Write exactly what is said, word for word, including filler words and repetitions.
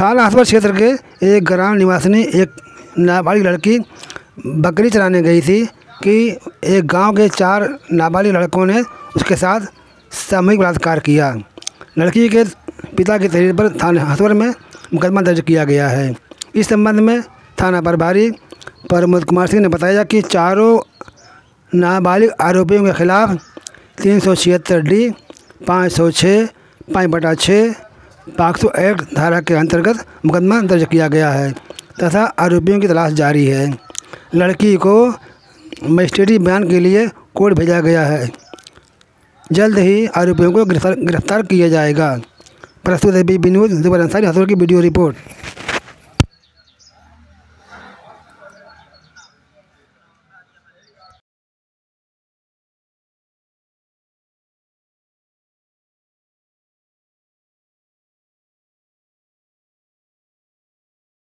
थाना हथुआ क्षेत्र के एक ग्राम निवासिनी एक नाबालिग लड़की बकरी चराने गई थी कि एक गांव के चार नाबालिग लड़कों ने उसके साथ सामूहिक बलात्कार किया। लड़की के पिता की तहरीर पर थाना हथुआ में मुकदमा दर्ज किया गया है। इस संबंध में थाना प्रभारी प्रमोद कुमार सिंह ने बताया कि चारों नाबालिग आरोपियों के खिलाफ तीन सौ छिहत्तर डी पाँच सौ छः पाँच बटा छः पाक्सो एक्ट धारा के अंतर्गत मुकदमा दर्ज किया गया है तथा आरोपियों की तलाश जारी है। लड़की को मजिस्ट्रेटी बयान के लिए कोर्ट भेजा गया है। जल्द ही आरोपियों को गिरफ्तार गिरफ्तार किया जाएगा। प्रस्तुत है बी न्यूज़ जुबैर अंसारी हथुआ की वीडियो रिपोर्ट।